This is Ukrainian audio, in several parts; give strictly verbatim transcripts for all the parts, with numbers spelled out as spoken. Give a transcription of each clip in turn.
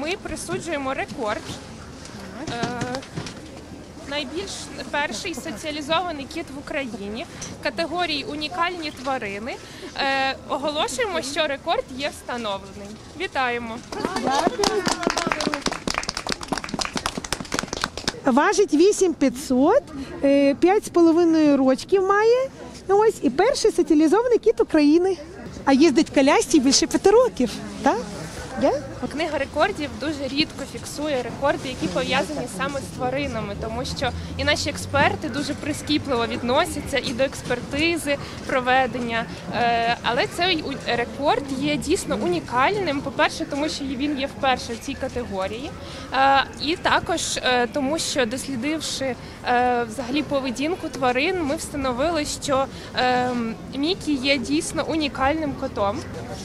ми присуджуємо рекорд. Найбільш перший соціалізований кіт в Україні, категорії унікальні тварини. Е, оголошуємо, що рекорд є встановлений. Вітаємо! Важить вісім тисяч п'ятсот, п'ять з половиною рочків має. Ось, і перший соціалізований кіт України. А їздить колясці більше п'яти років. Так? Yeah? Книга рекордів дуже рідко фіксує рекорди, які пов'язані саме з тваринами, тому що і наші експерти дуже прискіпливо відносяться і до експертизи проведення. Але цей рекорд є дійсно унікальним, по-перше, тому що він є вперше в цій категорії, і також тому, що дослідивши взагалі поведінку тварин, ми встановили, що Мікі є дійсно унікальним котом.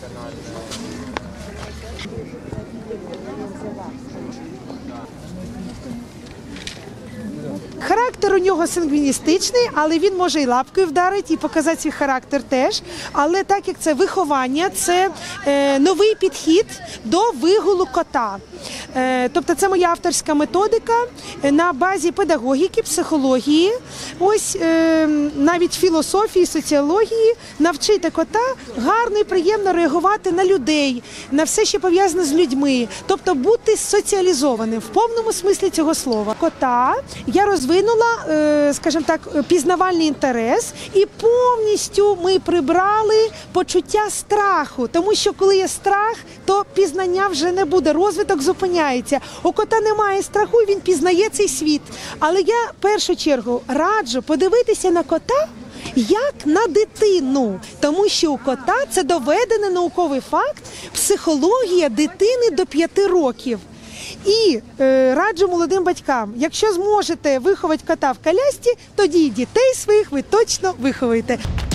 Характер у нього сангвіністичний, але він може і лапкою вдарити, і показати свій характер теж. Але так як це виховання, це е, новий підхід до вигулу кота. Е, тобто це моя авторська методика на базі педагогіки, психології, ось е, навіть філософії, соціології, навчити кота гарно і приємно реагувати на людей, на все, що пов'язане з людьми. Тобто бути соціалізованим в повному смислі цього слова. Кота я розвинула, скажімо так, пізнавальний інтерес, і повністю ми прибрали почуття страху, тому що коли є страх, то пізнання вже не буде, розвиток зупиняється. У кота немає страху, він пізнає цей світ. Але я в першу чергу раджу подивитися на кота як на дитину, тому що у кота це доведений науковий факт, психологія дитини до п'яти років. І е, раджу молодим батькам, якщо зможете виховати кота в колясці, тоді і дітей своїх ви точно виховуєте.